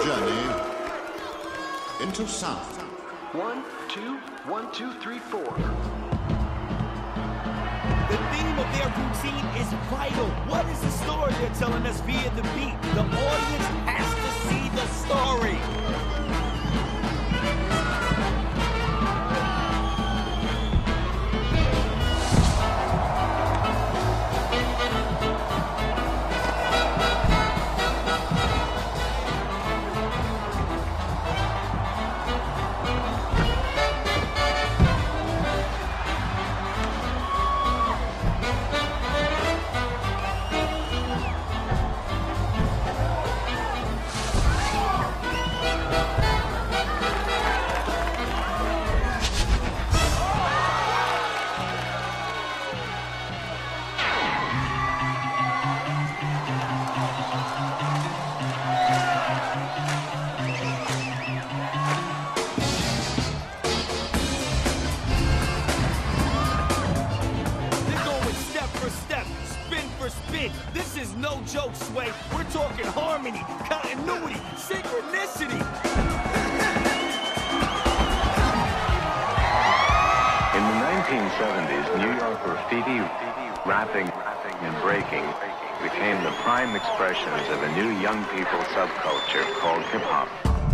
journey into sound. 1, 2, 1, 2, 3, 4. The theme of their routine is vital. What is the story they're telling us via the beat? The audience has to see the story. This is no joke, Sway. We're talking harmony, continuity, synchronicity. In the 1970s, New York graffiti, rapping, and breaking became the prime expressions of a new young people subculture called hip-hop.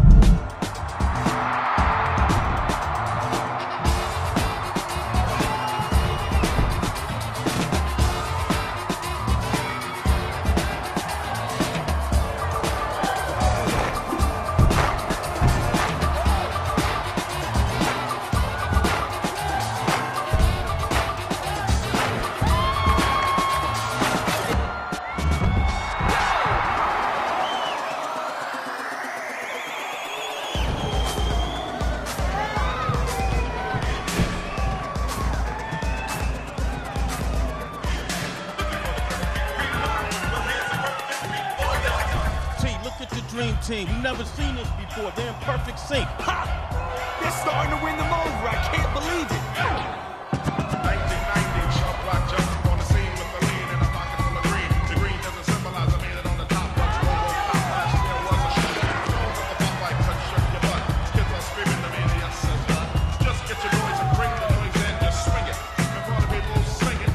Dream team, we've never seen this before. They're in perfect sync. Ha! They're starting to win them over. I can't believe it. 1990, sharp block jump on the scene with the lean and a pocket full of green. The green doesn't symbolize I made it on the top. Once Robo Pop last year was a shooter. Known for the pop like cut shirt your butt. Kids are screaming to me, yes, says what? Just get your noise and bring the noise in. Just swing it. In front of people, sing it.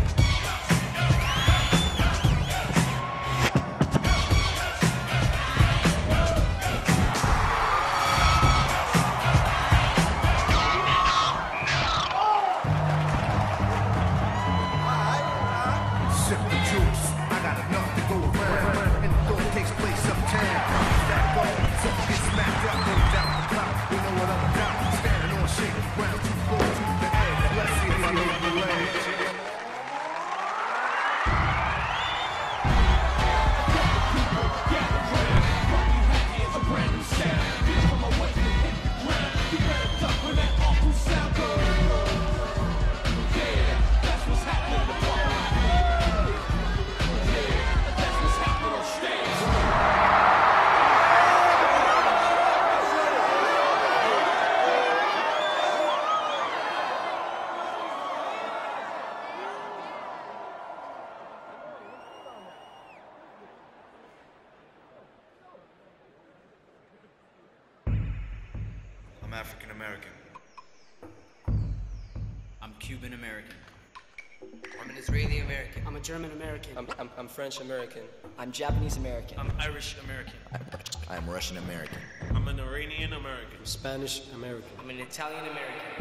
I'm African American. I'm Cuban American. I'm an Israeli American. I'm a German American. I'm French American. I'm Japanese American. I'm Irish American. I'm Russian American. I'm an Iranian American. I'm Spanish American. I'm an Italian American.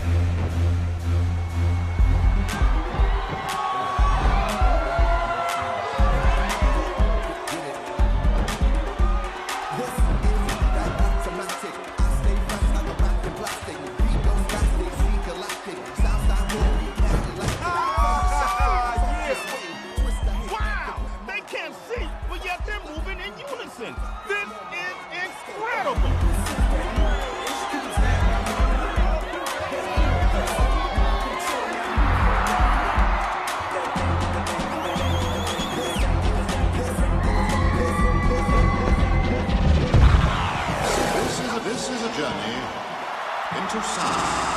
This is incredible! This is a journey into sound.